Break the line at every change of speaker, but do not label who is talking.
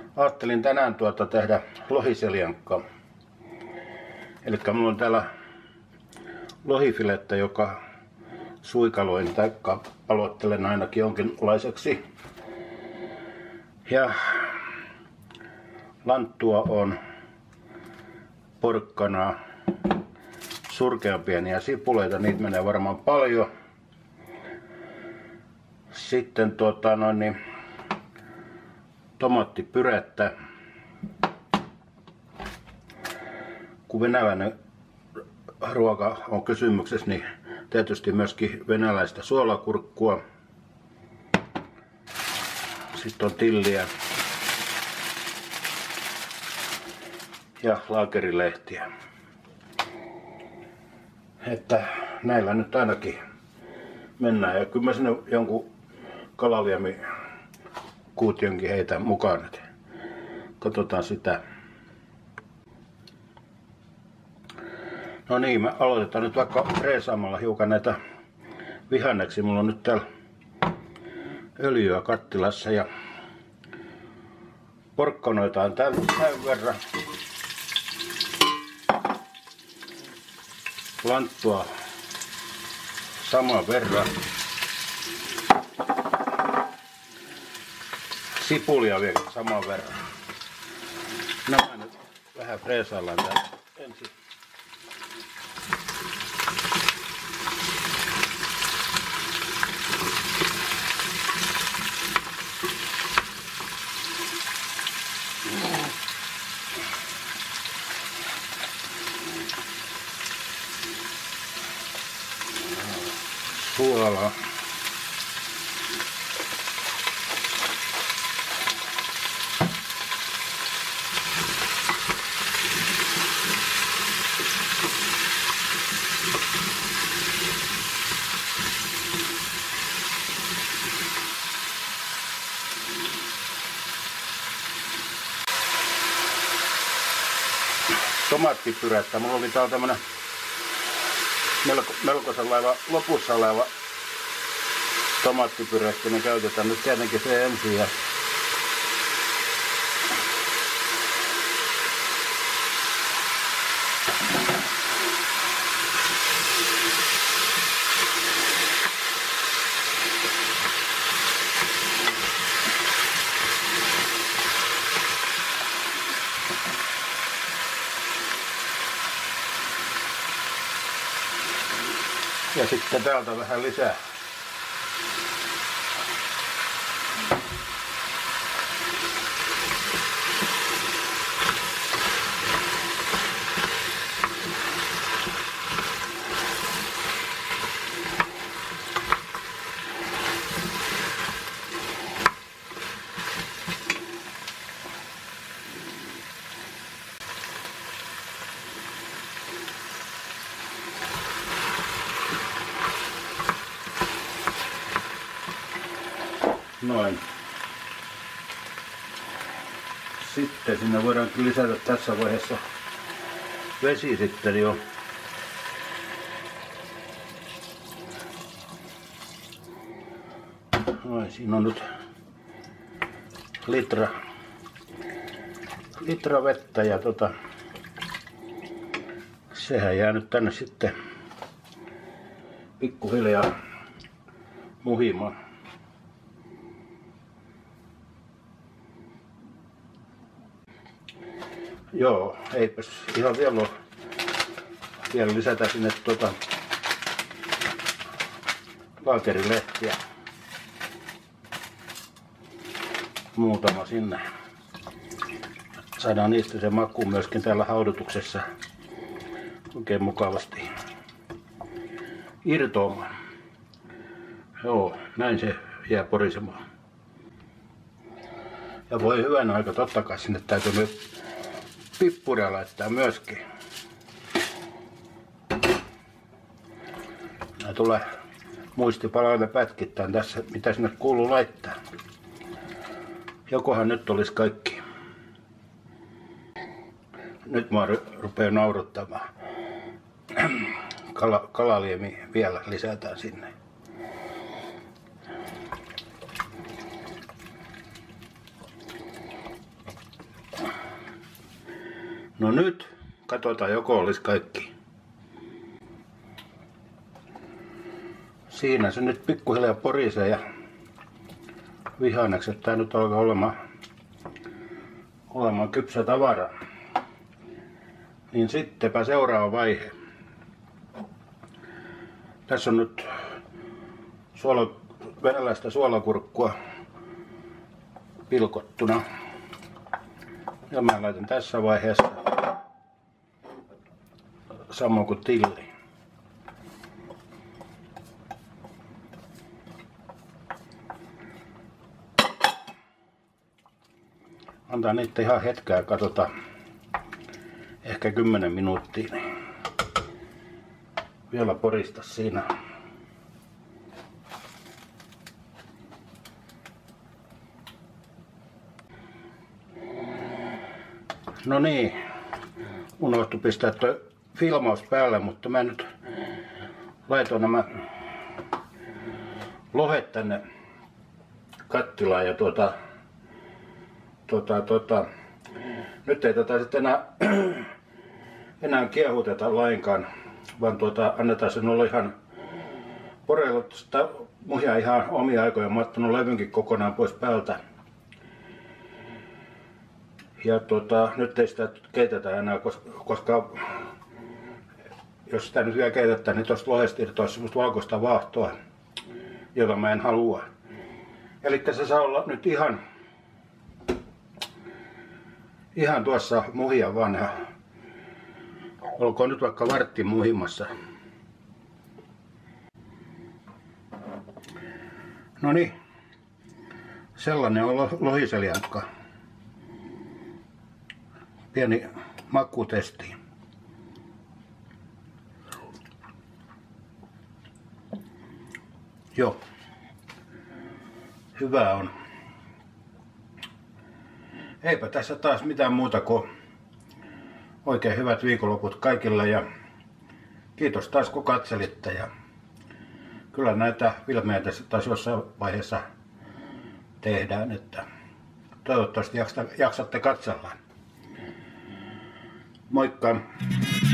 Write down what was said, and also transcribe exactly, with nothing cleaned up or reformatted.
Ajattelin tänään tuota tehdä lohiseljankkaa. Eli mulla on täällä lohifilettä, joka suikaloin tai aloittelen ainakin jonkinlaiseksi. Ja lanttua on, porkkanaa, surkean pieniä sipuleita, niitä menee varmaan paljon. Sitten tuota noin niin, tomaattipyrettä. Kun venäläinen ruoka on kysymyksessä, niin tietysti myöskin venäläistä suolakurkkua. Sitten on tilliä ja laakerilehtiä. Että näillä nyt ainakin mennään. Ja kyllä mä sinne jonkun kalaliemi kuutionkin heitän mukaan. Että katsotaan sitä. No niin, me aloitetaan nyt vaikka freesaamalla hiukan näitä vihanneksia. Mulla on nyt täällä öljyä kattilassa ja porkkanoita on tämän, tämän verran. Lanttua saman verran. Sipulia vielä saman verran. Nämä nyt vähän freesaillaan täällä ensin. Suolaa. Tomaattipyrettä. Mulla oli täällä tämmönen melko, melkoisen laiva lopussa oleva tomaattipyrettä. Me käytetään nyt tietenkin se ensin. Ja Ja sitten täältä vähän lisää. Noin. Sitten sinne voidaan lisätä tässä vaiheessa vesi sitten jo. Noin, siinä on nyt litra, litra vettä ja tota, sehän jää nyt tänne sitten pikkuhiljaa muhimaan. Joo, eipäs ihan vielä, vielä lisätä sinne tuota laakerilehtiä. Muutama sinne. Saadaan niistä se maku myöskin täällä haudutuksessa oikein mukavasti irtoamaan. Joo, näin se jää porisemaan. Ja voi hyvän aika, totta kai sinne täytyy nyt pippuria laittaa myöskin. Nää tulee muistipaloille pätkittäin tässä, mitä sinne kuuluu laittaa. Jokohan nyt olisi kaikki. Nyt mä rupean nauruttamaan. Kala, kalaliemi vielä lisätään sinne. No nyt katsotaan, joko olisi kaikki. Siinä se nyt pikkuhiljaa porisee ja vihannekset tää nyt alkaa olemaan, olemaan kypsä tavara. Niin sittenpä seuraava vaihe. Tässä on nyt suola, venäläistä suolakurkkua pilkottuna. Ja mä laitan tässä vaiheessa samoin kuin tilli. Antaa niitä ihan hetkeä, katsotaan. Ehkä kymmenen minuuttia. Niin vielä porista siinä. No niin, unohtui pistää tuo filmaus päälle, mutta mä nyt laitoin nämä lohet tänne kattilaan ja tuota, tuota, tuota, nyt ei tätä sitten enää, enää kiehuteta lainkaan, vaan tuota, annetaan sen olla ihan poreilla sitä muhia ihan omia aikoja. Mä oon ottanut levynkin kokonaan pois päältä. Ja tuota, nyt ei sitä keitetä enää, koska, koska jos sitä nyt vielä keitetään, niin tuosta lohesta irtoisi semmoista valkoista vaahtoa, jota mä en halua. Eli se saa olla nyt ihan, ihan tuossa muhia vanha. Olkoon nyt vaikka vartti muhimassa. No niin, sellainen on lohiseljankka. Pieni makutesti. Joo. Hyvä on. Eipä tässä taas mitään muuta kuin oikein hyvät viikonloput kaikille ja kiitos taas kun katselitte. Ja kyllä näitä filmejä tässä taas jossain vaiheessa tehdään, että toivottavasti jaksatte katsella. Moikka!